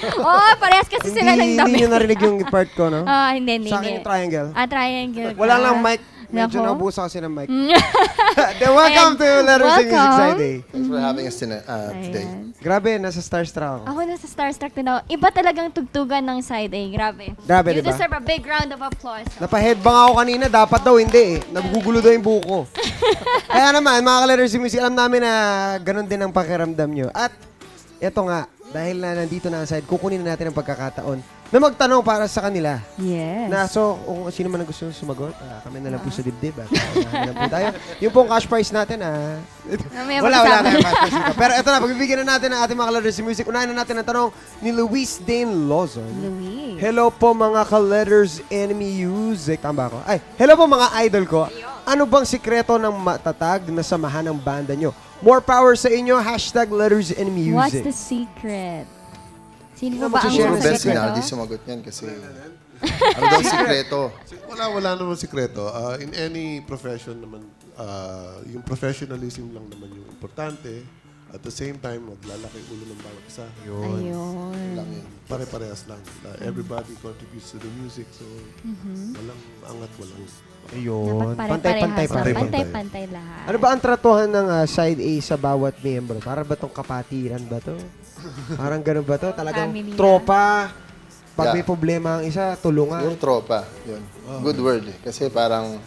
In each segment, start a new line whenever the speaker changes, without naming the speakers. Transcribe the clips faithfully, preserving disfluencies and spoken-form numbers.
Oo, parehas kasi sila ng damit.
Hindi nyo narinig yung part ko, no?
Ah, hindi, hindi.
Sa akin yung triangle.
Ah, triangle.
Wala lang mic. Medyo naubusa kasi ng mic. Then welcome
Ayan.
to Letters in Music
Welcome.
Side A.
Thanks for having us tonight, uh, today.
Ayan.
Grabe, nasa starstruck ako.
Ako nasa starstruck din ako. Iba talagang tugtugan ng side A. Grabe.
Grabe,
You
diba?
deserve a big round of applause.
Napa-headbang ako kanina, dapat daw hindi eh. Nagugulo daw yung buko. Kaya naman, mga ka-Letters in Music, alam namin na ganun din ang pakiramdam nyo. At eto nga, dahil na nandito na ang side, kukunin na natin ang pagkakataon na magtanong para sa kanila.
Yes.
Na, so, kung sino man ang gusto sumagot, uh, kami na lang po sa dibdib. At uh, na po tayo. Yung pong cash prize natin, ah, wala, wala na yung cash prize dito. Pero eto na, pagbibigyan na natin ang ating mga ka-Letters in Music. Unahin na natin ang tanong ni Luis Dane Lozon.
Luis.
Hello po mga ka-Letters in Music. Tama ako? Ay, hello po mga idol ko. Ano bang sikreto ng matatag na samahan ng banda nyo? More power sa inyo. Hashtag Letters in Music.
What's the secret? Sino
Ano
ba ang
magsishare ng
mga
Best
secret?
na, di sumagot yan kasi ano daw sikreto?
Wala, wala naman sikreto. Uh, in any profession naman, uh, yung professionalism lang naman yung importante. At the same time, maglalaki ulo ng bawat isa.
Ayun.
Lang yun.
Pare-parehas lang. Uh, everybody contributes to the music. So, walang angat, walang...
Ayun.
Dapat
Pantay-pantay pa
pare-parehas.
rin.
Pantay-pantay lahat.
Ano ba ang tratuhan ng uh, side A sa bawat miyembro? Para ba itong kapatiran ba to? Parang ganun ba to? Talagang
Family
tropa. Pag may
Yeah.
problema ang isa, tulungan.
Siguro tropa. Yun. Good word eh. Kasi parang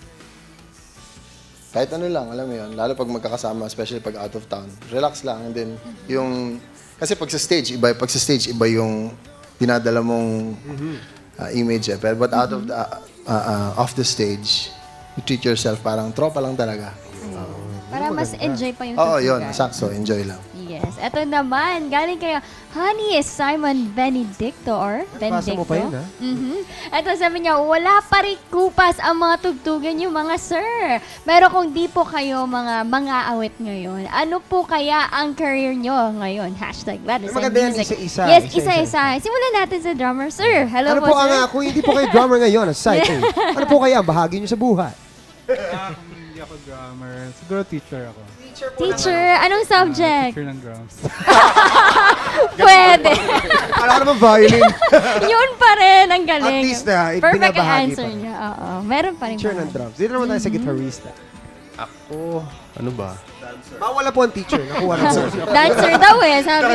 kahit ano lang, alam mo yun. Lalo pag magkakasama, especially pag out of town. Relax lang. And then, yung... Kasi pag sa stage, iba, pag sa stage, iba yung dinadala mong uh, image eh. Pero but out of the, uh, uh, uh, off the stage, you treat yourself parang tropa lang talaga.
Para mas enjoy pa yung
Oo,
tugtugan.
yun. Sakso. Enjoy lang.
Yes. Ito naman, galing kayo, Honey is Simon Benedicto or
Pasa
Benedicto.
mo pa yun, ha?
Mhm. Ito sabi niya, wala pa rin kupas ang mga tugtugan niyo mga sir. Pero kung di po kayo mga mga awit ngayon, ano po kaya ang career niyo ngayon? Hashtag Letters in
Maganda yan,
Music.
isa-isa,
Yes,
isa-isa.
isa-isa. Simulan natin sa drummer, sir. Hello
Ano
po,
po
sir.
ang, uh, kung hindi po kayo drummer ngayon, side A, ano po kaya ang bahagi nyo sa buhay?
Ah, kung hindi ako drummer, siguro teacher ako.
Teacher, anong subject?
Teacher ng drums.
Pwede.
Alam ko naman violin.
Yun pa rin, ang galing.
At least, ah,
Perfect ang
ibinabahagi
answer
pa.
niya. Oo, meron pa rin.
Teacher ng
bahagi.
drums. Dito naman tayo sa guitarista.
Ako, ano ba?
Mawala po ang teacher. Nakuha na po.
Dancer daw eh, sabi.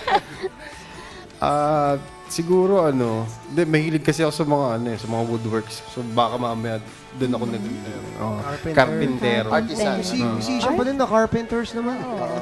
Ah, siguro ano, hindi, mahilig kasi ako sa mga ano eh, sa mga woodworks. So baka mamaya doon ako nag oh,
Carpenter.
carpentero.
Artisan.
Si, si siya pa din na carpenters naman.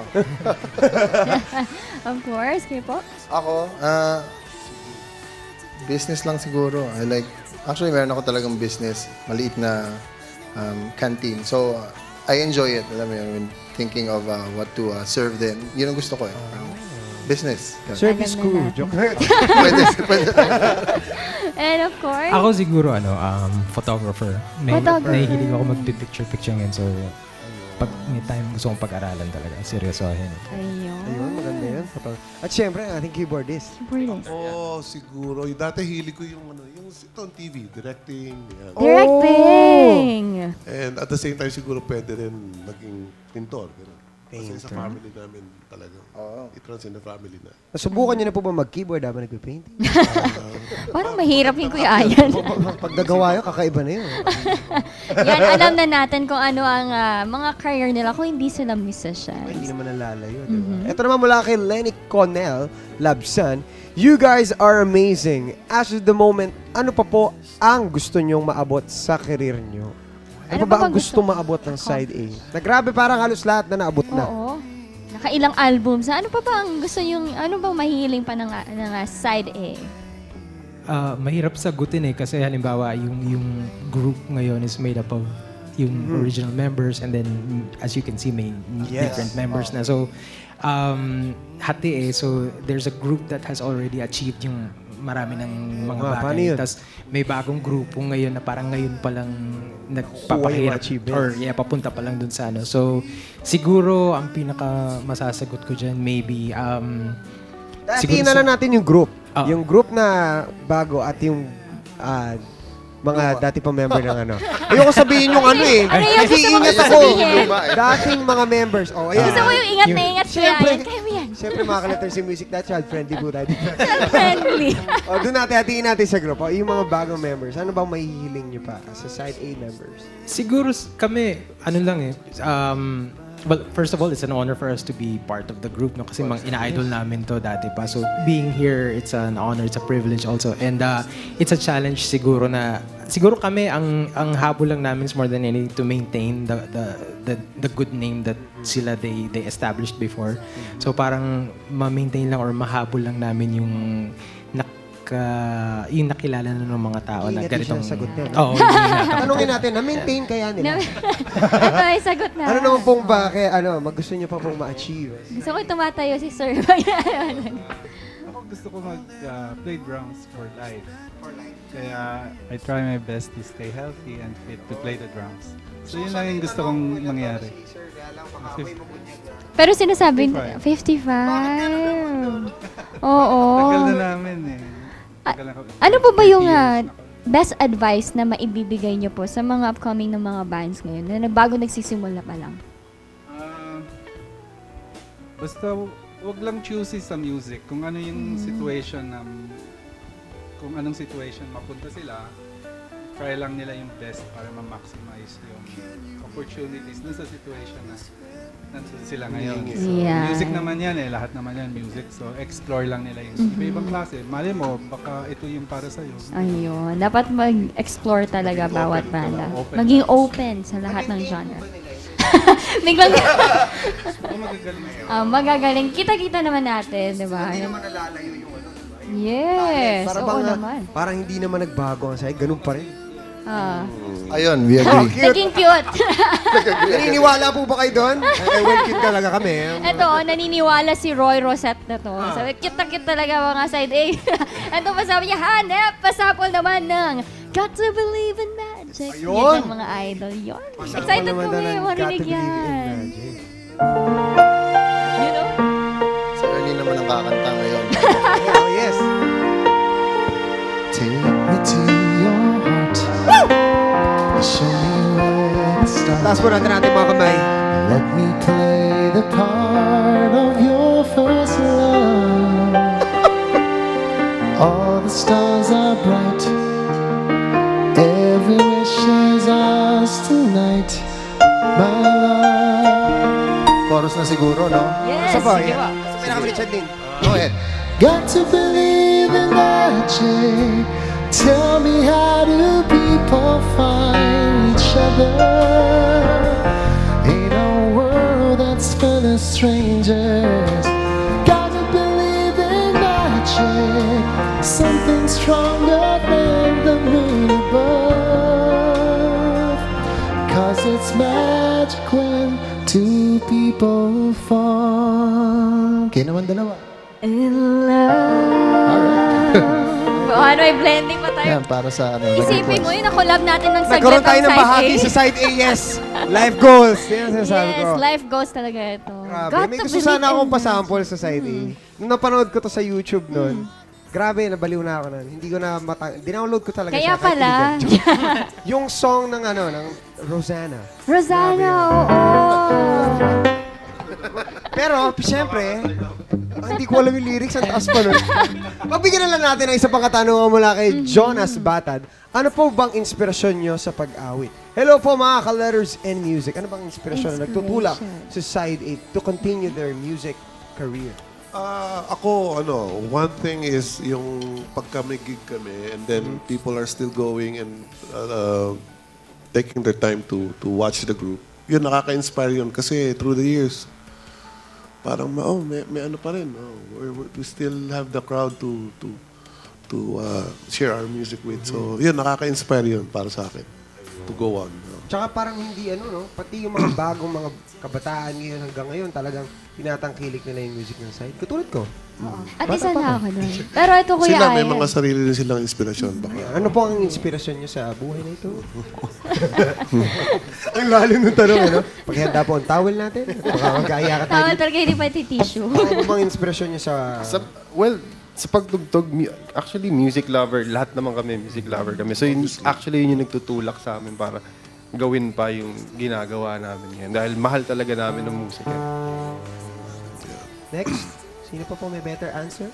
Of course, kayo po.
Ako, ah, business lang siguro. I like, actually, meron ako talagang business. Maliit na um, canteen. So, I enjoy it. Alam mo yun, when thinking of uh, what to uh, serve them. Yun ang gusto ko eh. Um, business.
Service
Alam na
crew.
natin.
Joke.
pwede, pwede.
And of course,
Ako siguro, ano, um, photographer. May,
Photographer.
Nahihilig ako mag-picture-picture ngayon. So, pag may time gusto kong pag-aralan talaga, seryosohin.
ayun.
Ayun, maganda yan. At syempre, ang ating keyboardist.
Keyboardist.
Oo, siguro. Yung dati hilig ko yung, ano, yung ito, T V, directing. Yan.
Directing.
And at the same time, siguro pwede rin maging pintor. Ganun. Kasi sa
Painter.
family namin talagang.
Oo.
It runs in the family na.
Nasubukan niyo na po ba mag-keyboard habang nagpe-painting?
Parang mahirap yung Kuya Ayan.
Pag nagawa yun, kakaiba na yun.
Yan, alam na natin kung ano ang ah, mga career nila kung hindi sila
Hindi
musicians.
naman nalalayo, di ba? Ito naman mula kay Lenny Connell, Labsan. You guys are amazing. As of the moment, ano pa po ang gusto nyong maabot sa career nyo? Ano,
Ano
pa ba
pa
ang
bang
gusto
gusto?
maabot ng side A? Na grabe, parang halos lahat na naabot na.
Oo. Nakailang albums. Ano pa ba ang gusto yung, ano bang mahiling pa ng, ng ah, side A?
Ah, mahirap sagutin eh kasi halimbawa yung yung group ngayon is made up of yung original members and then as you can see may
Yes.
different members na. So um hati eh. So there's a group that has already achieved yung marami ng mga
Ah, paano
bagay.
yun?
Tapos may bagong grupo ngayon na parang ngayon pa lang
Kuha yung
nagpapahirap
achievements.
or yeah, papunta pa lang dun sa ano. So siguro ang pinaka masasagot ko dyan maybe um
Dati
siguro
na
sa-
lang natin yung group.
Ah.
Yung group na bago at yung ah, mga dati pa member ng ano. Ayoko sabihin yung ano eh.
Ano yung gusto mo
Nag-iingat ako.
sabihin?
Luma eh.
Dating mga members. Oh, ayan.
Gusto mo yung ingat na ingat siya.
Siyempre.
Yan, kaya mo yan.
Siyempre mga ka-letters in music, that child friendly po tayo.
Friendly.
O, doon natin, hatiin natin sa group. O, yung mga bagong members, ano bang mahihiling nyo pa sa side A members?
Siguro s- kami, ano lang eh, um, well, first of all, it's an honor for us to be part of the group, no? Kasi mga ina-idol namin to dati pa. So, being here, it's an honor, it's a privilege also. And uh, it's a challenge siguro na, siguro kami, ang ang habol lang namin is more than anything to maintain the the the, the good name that sila they they established before. So, parang ma-maintain lang or mahabol lang namin yung naka, yung nakilala na ng mga tao na
Iingat din
ganitong...
siya ang sagot niya, no?
Oo, yung ingat.
Tanungin natin, na-maintain kaya nila?
Ito ay sagot na.
Ano naman pong ba, kaya ano, magusto nyo pa pong ma-achieve?
Gusto ko tumatayo si Sir.
Ako gusto ko mag-play drums for life. Kaya I try my best to stay healthy and fit to play the drums. So yun lang yung gusto kong mangyari.
Pero sinasabi, fifty-five. Oo.
Tagal na namin eh. Tagal na,
Ano po ba yung
thirty
ah,
years na ako.
best advice na maibibigay niyo po sa mga upcoming ng mga bands ngayon na bago nagsisimula pa lang?
Ah, basta wag lang choosy sa music. Kung ano yung situation na kung anong situation mapunta sila, try lang nila yung best para ma-maximize yung opportunities dun sa situation na nandun sila ngayon. So,
Yeah.
music naman yan eh. Lahat naman yan music. So, explore lang nila yung iba-ibang klase. Mali mo, baka ito yung para sa'yo.
Ayun. Dapat mag-explore talaga
Maging
bawat
open ka
banda.
lang, open.
Maging open sa lahat ng genre. Biglang...
Oh, magagaling sila.
Ah, magagaling. Kita-kita naman natin, di ba?
nalalayo yung ano.
Yes.
Para
Oo
bang,
naman.
parang hindi naman nagbago ang side, ganun pa rin.
Ah.
Ayun, we agree.
Naging cute.
Naniniwala po ba kayo doon? Ay, well, cute talaga kami.
Ito, oh, naniniwala si Roy Rosette na to. Sabi, cute na cute talaga mga side A. Ito pa sabi niya, hanep, pasapol naman ng Got to Believe in Magic.
Ayun.
Yan ang mga idol yun. Excited
Naman
kami,
daw ng
marinig
Got to Believe in
yan.
Magic.
You know?
Si Ernie naman ang kakanta ngayon.
Oh, yes.
Take me to your heart. Show me where it starts.
Taas po natin natin mga kamay.
Let me play the part of your first love. All the stars are bright. Every wish is ours tonight. My love. Chorus na siguro, no?
Yes,
Isa pa,
sige
yeah.
po.
Sa pinaka-Richard din.
Go ahead. Got to believe in magic. Tell me, how do people find each other in a world that's full of strangers? Got to believe in magic, something stronger than the moon above. Cause it's magic when two people fall. Okay naman dalawa.
In love. Oh, ano, may blending pa tayo.
Yan, para sa ano.
Isipin mo yun, na-collab natin ng saglit
Nagkaroon tayo
ang
ng
side
bahagi
A.
sa side A, yes. Life goals. Yan ang sinasabi ko.
Yes, life goals talaga ito.
Grabe.
Got
May
to
gusto
believe
sana akong
in
pasample sa side A. Nung napanood ko to sa YouTube noon, grabe, nabaliw na ako nun. Hindi ko na matang... Dinownload ko talaga
Kaya
siya. kahit
pala.
illegal. Yung song ng ano, ng Rosanna.
Rosanna, oo.
Pero, siyempre, ah, hindi ko alam yung lyrics. Ang taas pa nun. Pagbigyan na lang natin ng isa pang katanungan mula kay Jonas Batad. Ano po bang inspirasyon nyo sa pag-awit? Hello po mga ka-letters and music. Ano bang inspirasyon na nagtutulak sa side eight to continue their music career?
Ah, ako, ano, one thing is yung pagka may gig kami and then people are still going and uh, taking their time to to watch the group. Yun, nakaka-inspire yun kasi through the years, parang, oh, may, may ano pa rin. Oh, we, we still have the crowd to to to uh, share our music with. So, yun, nakaka-inspire yun para sa akin to go on. No?
Tsaka parang hindi ano, no? Pati yung mga bagong mga kabataan ngayon hanggang ngayon talagang tinatangkilik nila yung music ng side. Katulad ko.
At isa na ako doon. Pero ito, Kuya
Sila, may
Ayan.
mga sarili din silang inspirasyon. Baka.
Ano po ang inspirasyon niyo sa buhay na ito? Ang lalim ng tanong, ano? Paghanda po ang towel natin. Baka mag-aaya ka tayo.
Tawal talaga hindi pa iti-tissue.
Ano bang inspirasyon niyo sa...
Sa, well,
sa pagtugtog, mu- actually music lover, lahat naman kami music lover kami. So yun, actually yun yung nagtutulak sa amin para gawin pa yung ginagawa namin ngayon. Dahil mahal talaga namin ng musika.
Next. Sino pa po may better answer?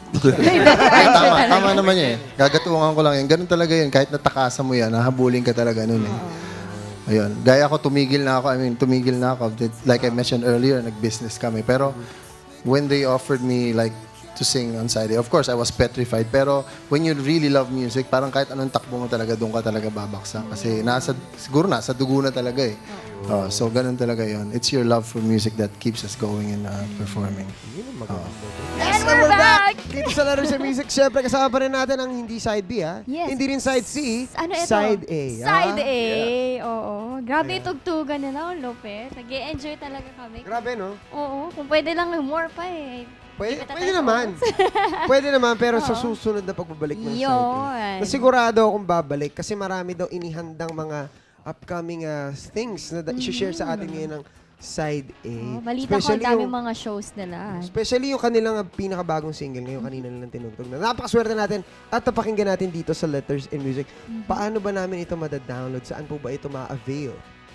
tama, tama naman yan. Gagatuungan ko lang yan. Ganun talaga yun. Kahit natakasan mo yan, nahabulin ka talaga nun eh. Ayun. Gaya ko, tumigil na ako. I mean, tumigil na ako. Like I mentioned earlier, nag-business kami. Pero when they offered me like to sing on side A, of course, I was petrified. Pero when you really love music, parang kahit anong takbo mo talaga, doon ka talaga babaksak. Kasi nasa, siguro nasa dugo na talaga eh. Oh, so, ganun talaga yon. It's your love for music that keeps us going and uh, performing. Oh.
And we're back!
Dito sa Letters and Music, syempre kasama pa rin natin ang hindi side B, ha?
Yes.
Hindi rin side C,
Ano ito?
side A.
Side
ha?
A, oo. Grabe yung tugtugan nila, ang lupit. Nag-e-enjoy talaga kami.
Grabe, no?
Oo, kung pwede lang more pa eh.
Pwede,
Di ba
pwede
tayo
naman.
sa
Pwede naman, pero sa
Oo.
susunod na pagbabalik ng side A.
Yun.
Nasigurado akong babalik kasi marami daw inihandang mga upcoming uh, things na da- i-share sa atin ngayon ng side A.
Oh, balita ko ang daming mga shows nila.
Especially yung kanilang uh, pinakabagong single ngayon, kanina nilang tinugtog na. Napakaswerte natin at napakinggan natin dito sa Letters in Music. Paano ba namin ito madadownload? Saan po ba ito ma-avail?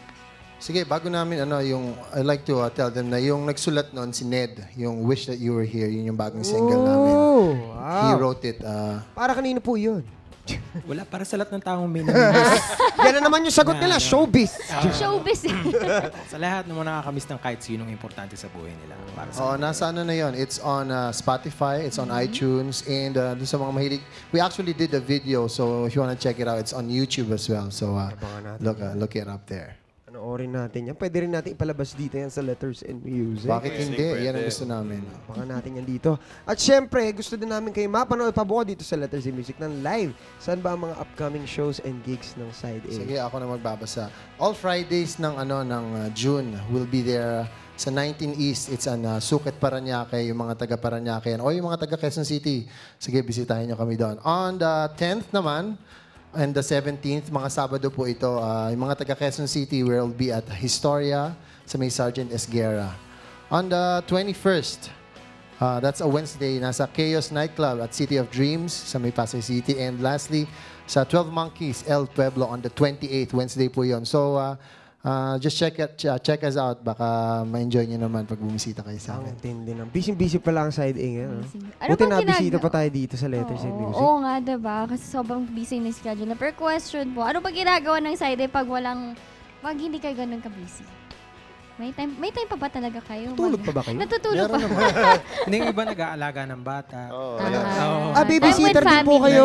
Sige, bago namin, ano, yung, I like to uh, tell them na yung nagsulat noon, si Ned, yung Wish That You Were Here, yun yung bagong single namin.
Oh,
He
wow.
wrote it. Uh,
Para kanino po yun?
Wala, para sa lahat ng taong may namimiss.
Yan na naman yung sagot nila, showbiz.
Showbiz eh.
Sa lahat ng mga nakakamiss ng kahit sinong importante sa buhay nila. Para sa
Oo, nasa ano na yun. It's on uh, Spotify, it's on iTunes, and uh, dun sa mga mahilig. We actually did a video, so if you wanna check it out, it's on YouTube as well. So uh, look, uh, look it up there.
Panoorin natin yan. Pwede rin natin ipalabas dito yan sa Letters and Music.
Bakit hindi? Yan ang gusto namin.
Baka natin yan dito. At syempre, gusto din namin kayo mapanood pa buo dito sa Letters and Music ng live. Saan ba ang mga upcoming shows and gigs ng Side A?
Sige, ako na magbabasa. All Fridays ng ano ng uh, June will be there sa nineteen East. It's an uh, Sukat Paranaque, yung mga taga Paranaque yan. O yung mga taga Quezon City. Sige, bisitahin nyo kami doon. On the tenth naman, and the seventeenth, mga Sabado po ito, uh, yung mga taga Quezon City will be at Historia sa may Sergeant Esguerra. On the twenty-first, uh, that's a Wednesday, nasa Chaos Nightclub at City of Dreams sa may Pasay City. And lastly, sa twelve Monkeys, El Pueblo on the twenty-eighth, Wednesday po yon. So, uh, uh, just check it, uh, check us out. Baka ma-enjoy nyo naman pag bumisita kayo sa
Ang
amin.
tindi ng busy-busy pala ang Side A ngayon. ah.
Ano
Buti
bang
nabisita
ginagawa?
pa tayo dito sa Letters and
Oo,
Music.
oo nga, diba? Kasi sobrang busy ng schedule na. Per question po, ano ba ginagawa ng side A pag walang, pag hindi kayo ganun ka-busy? May time, may time pa ba talaga kayo?
Tulog
Mag-
pa ba kayo?
Natutulog pa.
Hindi, yung iba nag-aalaga ng bata.
Oh,
Ah,
Ah, babysitter
time with
din po
family.
kayo.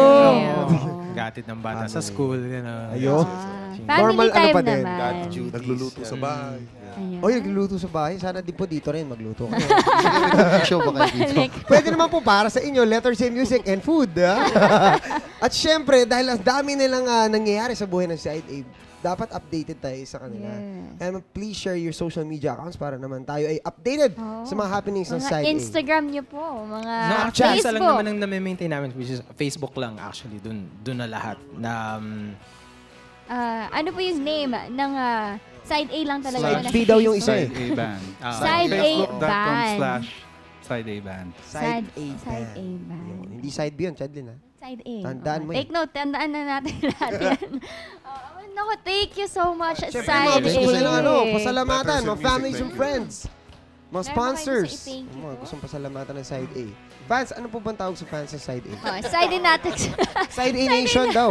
Oo.
Gatid ng bata sa school. Gano'n.
Ayun.
Ah,
Normal
family
ano
time
pa din.
naman.
Nagluluto sa bahay.
Ayan.
Oy, nagluluto sa bahay. Sana din po dito rin magluto. kayo.
Show ba kayo dito?
Balik.
Pwede naman po para sa inyo, Letters and Music and Food. ah. At syempre, dahil ang dami nilang ah, nangyayari sa buhay ng Side A, dapat updated tayo sa kanila.
Yes.
And please share your social media accounts para naman tayo ay updated
Oo.
sa mga happenings ng
Mga
Side A.
Instagram niyo po, mga
No, actually, isa lang
Facebook.
naman ang nami-maintain namin, which is Facebook lang actually. Dun, dun na lahat. Na, um,
Ah, ano po yung name ng ah, Side A lang talaga?
Side
yun,
B
nasa
daw yung
Facebook?
isa eh.
Side A Band.
Ah,
Side A
Facebook.com
Band.
slash Side A Band.
Side A,
Band.
Side A Band.
Yun. Hindi Side B yun, Chadlin ha.
Side A.
Tandaan
Oo.
mo
Take note, tandaan na natin lahat yan. Oh, naku, thank you so much,
Siyempre,
Side
mga
A.
gusto nila ano, pasalamatan,
Letters and
mga
Music,
families
thank
and
you.
friends, mga
Meron ba kayo
sponsors.
gusto i-thank you
Mga
po?
gustong pasalamatan ng Side A. Fans, ano po bang tawag sa fans ng Side A?
Oh, Side A natin.
Side A Nation daw.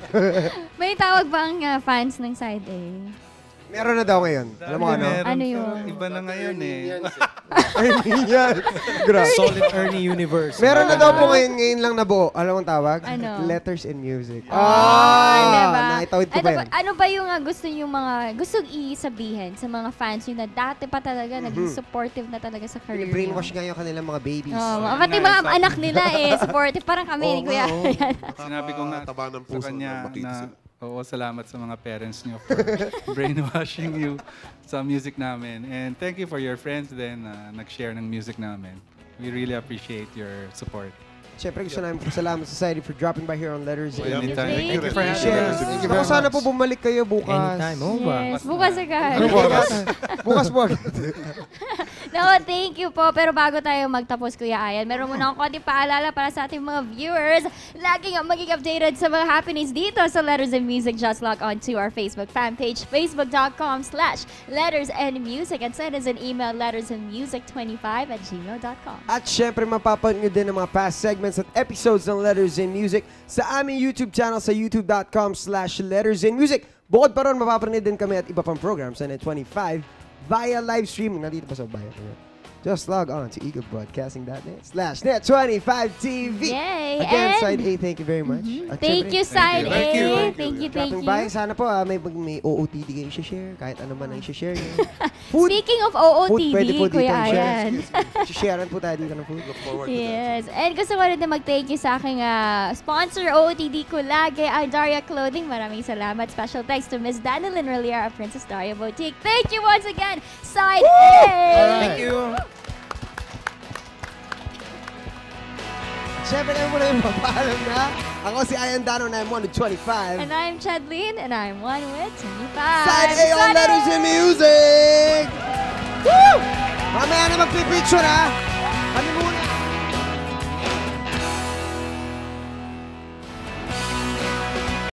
May tawag ba ang ah, fans ng Side A?
Meron na daw ngayon. Alam mo ano?
Meron,
Ano
pero
yun?
Iba na ngayon eh.
Ay, yan. Grabe.
Solid Ernie Universe.
Meron na daw po ngayon, ngayon lang nabuo. Alam mo ang tawag?
Ano?
Letters and Music.
Oh,
Ah,
diba?
Naitawid ko
ano,
ba
ba,
yan?
ano ba yung ah, gusto yung mga, gusto i-sabihin sa mga fans yun na dati pa talaga, naging supportive na talaga sa career niyo?
Brainwash nga yung kanilang mga babies.
Oh, mga pati mga anak nila eh, supportive. Parang kami,
Oo
ni Kuya.
nga, oo.
Sinabi ko nga
Taba ng
sa
puso
kanya
na makita
na,
sila.
oo, salamat sa mga parents niyo for brainwashing you sa music namin. And thank you for your friends din na nag-share ng music namin. We really appreciate your support.
Siyempre gusto namin pasalamat sa Society for dropping by here on Letters and Music.
Anytime.
Thank
Thank you for
you.
having
Yes.
us.
Thank you
Ako
very
sana
much.
po bumalik kayo bukas.
Anytime, oh ba?
Yes, bukas agad.
Ano bukas? bukas po.
No, thank you po. Pero bago tayo magtapos, Kuya Ayan, meron muna akong konting paalala para sa ating mga viewers. Laging maging updated sa mga happenings dito sa Letters and Music. Just log on to our Facebook fan page, facebook.com slash letters and music, and send us an email, lettersandmusic twenty-five at gmail dot com.
At syempre, mapapanood nyo din ang mga past segments at episodes ng Letters in Music sa aming YouTube channel sa youtube.com slash letters in music. Bukod pa ron, mapapanood din kami at iba pang programs sa N E T twenty-five via live stream. Nandito pa sa bio. Just log on to eaglebroadcasting.net slash net twenty-five T V.
Yay!
Again,
And-
Side A, thank you very much. At
Thank
syempre,
you, Side A.
Thank you.
Thank you, thank
dropping
you.
by, sana po ah, may, may O O T D kayo i-share. Kahit ano man ang i-share nyo. Food.
Speaking of O O
Food,
T
pwede po
D,
dito
Kuya
i-share.
Ayan.
I-sharean po tayo dito ng food.
Look forward to that.
Yes. And gusto ko rin na mag-thank you sa aking ah, sponsor, O O T D ko lagi, ay Daria Clothing. Maraming salamat. Special thanks to Miss Danilyn Relier of Princess Daria Boutique. Thank you once again, Side A.
Thank you. Siyempre naman muna yung mapaalam na. Ako si Ayan Dano and I'm one with twenty-five.
And I'm Chadlene, and I'm one with twenty-five.
Side A on
Side A!
Letters in Music! Woo! Mamaya na magpipicture ha!